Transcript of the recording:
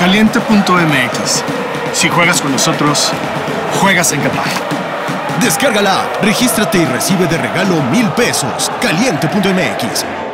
Caliente.mx. Si juegas con nosotros, juegas en Qatar. Descárgala, regístrate y recibe de regalo 1,000 pesos. Caliente.mx.